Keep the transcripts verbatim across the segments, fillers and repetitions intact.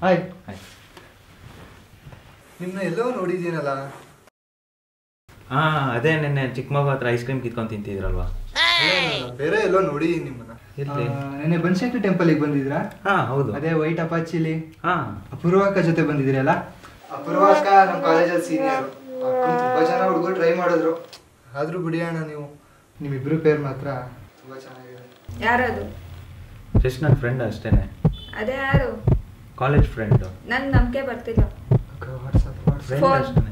Hi hi ನಿಮ್ಮನ್ನ ಎಲ್ಲೋ ನೋಡಿದ್ದೀನಲ್ಲ. ಹಾಂ ಅದೇ ನೆನ್ನೆ ಚಿಕ್ಕಮಗು ಹತ್ರ ಐಸ್ ಕ್ರೀಮ್ ಕಿತ್ಕೊಂಡು ತಿಂತಿದ್ರಲ್ವಾ? ಬೇರೆ ಎಲ್ಲೋ ನೋಡಿದ್ದೀನಿ ನಿಮ್ಮನ್ನ. ನೆನ್ನೆ ಬನಶಂಕರಿ ಟೆಂಪಲ್ಗೆ ಬಂದಿದ್ರಾ? ಹಾಂ ಹೌದು. ಅದೇ ವೈಟ್ ಅಪಾಚಿಲಿ. ಹಾಂ ಅಪೂರ್ವಕ್ಕ ಜೊತೆ ಬಂದಿದ್ದೀರಲ್ಲ? ಅಪೂರ್ವಕ್ಕ ನಮ್ಮ ಕಾಲೇಜಲ್ಲಿ ಸೀನಿಯರು. ತುಂಬ ಜನ ಹುಡುಗರು ಟ್ರೈ ಮಾಡಿದ್ರು, ಆದರೂ ಬಿಡಿ ಅಣ್ಣ ನೀವು. ನಿಮ್ಮಿಬ್ರು ಪೇರ್ ಮಾತ್ರ ತುಂಬ ಚೆನ್ನಾಗಿದೆ. ಯಾರದು? ಜಸ್ಟ್ ನನ್ನ ಫ್ರೆಂಡ್ ಅಷ್ಟೇನೆ. ಅದೇ ಯಾರು? College friend. ನನ್ನ ನಂಬಿಕೆ ಬರ್ತಿಲ್ಲ. ವಾಟ್ಸಪ್ ಫ್ರೆಂಡ್ ಅಷ್ಟೇನೆ.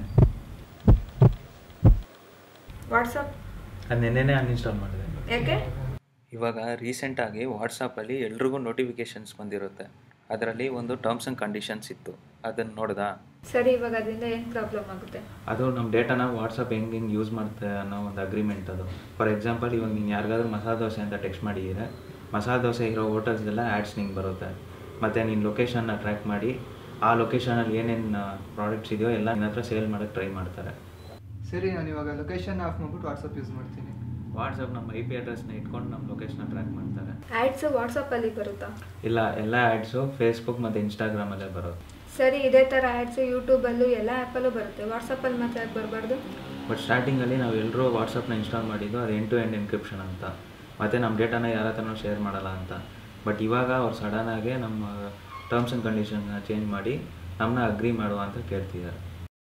ವಾಟ್ಸಪ್ ಅದು ನೆನ್ನೆನೇ ಅನ್ಇನ್ಸ್ಟಾಲ್ ಮಾಡಿದೆ. ಯಾಕೆ? ಇವಾಗ ರೀಸೆಂಟಾಗಿ ವಾಟ್ಸಪ್ಪಲ್ಲಿ ಎಲ್ರಿಗೂ ನೋಟಿಫಿಕೇಷನ್ಸ್ ಬಂದಿರುತ್ತೆ. ಅದರಲ್ಲಿ ಒಂದು ಟರ್ಮ್ಸ್ ಆ್ಯಂಡ್ ಕಂಡೀಷನ್ಸ್ ಇತ್ತು, ಅದನ್ನು ನೋಡ್ದಾ? ಸರಿ, ಇವಾಗ ಅದರಿಂದ ಏನು ಪ್ರಾಬ್ಲಮ್ ಆಗುತ್ತೆ? ಅದು ನಮ್ಮ ಡೇಟಾನ ವಾಟ್ಸಪ್ ಹೆಂಗೆ ಹೆಂಗೆ ಯೂಸ್ ಮಾಡುತ್ತೆ ಅನ್ನೋ ಒಂದು ಅಗ್ರಿಮೆಂಟ್ ಅದು. ಫಾರ್ ಎಕ್ಸಾಂಪಲ್, ಇವಾಗ ನೀನು ಯಾರಿಗಾದ್ರೂ ಮಸಾಲೆ ದೋಸೆ ಅಂತ ಟೆಕ್ಸ್ಟ್ ಮಾಡಿದರೆ, ಮಸಾಲೆ ದೋಸೆ ಇರೋ ಹೋಟೆಲ್ಸ್ಗೆಲ್ಲ ಆ್ಯಡ್ಸ್ ನಿಂಗೆ ಬರುತ್ತೆ. ಮತ್ತು ನೀನು ಲೊಕೇಶನ್ನ ಟ್ರ್ಯಾಕ್ ಮಾಡಿ ಆ ಲೊಕೇಶನಲ್ಲಿ ಏನೇನು ಪ್ರಾಡಕ್ಟ್ಸ್ ಇದೆಯೋ ಎಲ್ಲ ನಿನ್ನ ಹತ್ರ ಸೇಲ್ ಮಾಡೋಕ್ಕೆ ಟ್ರೈ ಮಾಡ್ತಾರೆ. ಸರಿ, ನಾನು ಇವಾಗ ಲೊಕೇಶನ್ ಆಫ್ ಮಾಡ್ಬಿಟ್ಟು ವಾಟ್ಸಪ್ ಯೂಸ್ ಮಾಡ್ತೀನಿ. ವಾಟ್ಸಪ್ ನಮ್ಮ ಐ ಪಿ ಅಡ್ರೆಸ್ನ ಇಟ್ಕೊಂಡು ನಮ್ಮ ಲೊಕೇಶನ್ನ ಟ್ರ್ಯಾಕ್ ಮಾಡ್ತಾರೆ. ಆ್ಯಡ್ಸು ವಾಟ್ಸಪ್ಪಲ್ಲಿ ಬರುತ್ತಾ? ಇಲ್ಲ, ಎಲ್ಲ ಆ್ಯಡ್ಸು ಫೇಸ್ಬುಕ್ ಮತ್ತು ಇನ್ಸ್ಟಾಗ್ರಾಮಲ್ಲೇ ಬರುತ್ತೆ. ಸರಿ, ಇದೇ ಥರ ಆ್ಯಡ್ಸು ಯೂಟ್ಯೂಬಲ್ಲೂ ಎಲ್ಲ ಆ್ಯಪಲ್ಲೂ ಬರುತ್ತೆ, ವಾಟ್ಸಪ್ಪಲ್ಲಿ ಮಾತ್ರ ಯಾಕೆ ಬರಬಾರ್ದು? ಬಟ್ ಸ್ಟಾರ್ಟಿಂಗಲ್ಲಿ ನಾವು ಎಲ್ಲರೂ ವಾಟ್ಸಪ್ನ ಇನ್ಸ್ಟಾಲ್ ಮಾಡಿದ್ದು ಅದು ಎಂಡ್ ಟು ಎಂಡ್ ಎನ್ಕ್ರಿಪ್ಷನ್ ಅಂತ, ಮತ್ತು ನಮ್ಮ ಡೇಟಾನ ಯಾರ ಹತ್ರನೂ ಶೇರ್ ಮಾಡಲ್ಲ ಅಂತ. ಬಟ್ ಇವಾಗ ಅವ್ರು ಸಡನ್ನಾಗೆ ನಮ್ಮ ಟರ್ಮ್ಸ್ ಆ್ಯಂಡ್ ಕಂಡೀಷನ್ನ ಚೇಂಜ್ ಮಾಡಿ ನಮ್ಮನ್ನ ಅಗ್ರಿ ಮಾಡುವ ಅಂತ ಕೇಳ್ತಿದ್ದಾರೆ.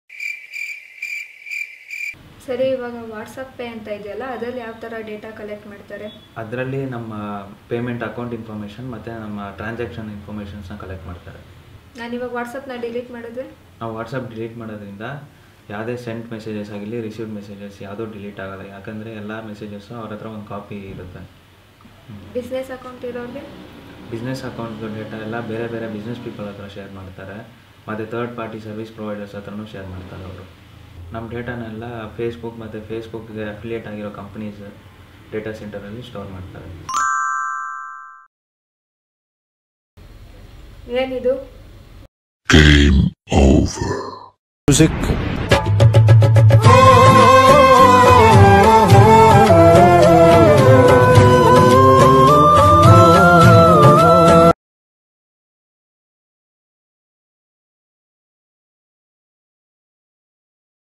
ಸರಿ, ಇವಾಗ ವಾಟ್ಸಪ್ ಪೇ ಅಂತ ಇದೆಯಲ್ಲ, ಅದರಲ್ಲಿ ಯಾವ ಥರ ಡೇಟಾ ಕಲೆಕ್ಟ್ ಮಾಡ್ತಾರೆ? ಅದರಲ್ಲಿ ನಮ್ಮ ಪೇಮೆಂಟ್ ಅಕೌಂಟ್ ಇನ್ಫಾರ್ಮೇಷನ್ ಮತ್ತು ನಮ್ಮ ಟ್ರಾನ್ಸಾಕ್ಷನ್ ಇನ್ಫಾರ್ಮೇಷನ್ಸ್ನ ಕಲೆಕ್ಟ್ ಮಾಡ್ತಾರೆ. ನಾನು ಇವಾಗ ವಾಟ್ಸಪ್ನ ಡಿಲೀಟ್ ಮಾಡಿದ್ರೆ? ನಾವು ವಾಟ್ಸಪ್ ಡಿಲೀಟ್ ಮಾಡೋದ್ರಿಂದ ಯಾವುದೇ ಸೆಂಟ್ ಮೆಸೇಜಸ್ ಆಗಿರಲಿ, ರಿಸೀವ್ಡ್ ಮೆಸೇಜಸ್ ಯಾವುದೂ ಡಿಲೀಟ್ ಆಗೋಲ್ಲ. ಯಾಕಂದರೆ ಎಲ್ಲ ಮೆಸೇಜಸ್ಸು ಅವ್ರ ಹತ್ರ ಒಂದು ಕಾಪಿ ಇರುತ್ತೆ. ಬಿಸ್ನೆಸ್ ಅಕೌಂಟ್ ಇರೋರಿಗೆ? ಬಿಸ್ನೆಸ್ ಅಕೌಂಟ್ದು ಡೇಟಾ ಎಲ್ಲ ಬೇರೆ ಬೇರೆ ಬಿಸ್ನೆಸ್ ಪೀಪಲ್ ಹತ್ರ ಶೇರ್ ಮಾಡ್ತಾರೆ, ಮತ್ತು ಥರ್ಡ್ ಪಾರ್ಟಿ ಸರ್ವಿಸ್ ಪ್ರೊವೈಡರ್ಸ್ ಹತ್ರನೂ ಶೇರ್ ಮಾಡ್ತಾರೆ ಅವರು. ನಮ್ಮ ಡೇಟಾನೆಲ್ಲ ಫೇಸ್ಬುಕ್ ಮತ್ತು ಫೇಸ್ಬುಕ್ಗೆ ಅಫಿಲಿಯೇಟ್ ಆಗಿರೋ ಕಂಪ್ನೀಸ್ ಡೇಟಾ ಸೆಂಟರಲ್ಲಿ ಸ್ಟೋರ್ ಮಾಡ್ತಾರೆ. ಏನಿದು? Game over. Music.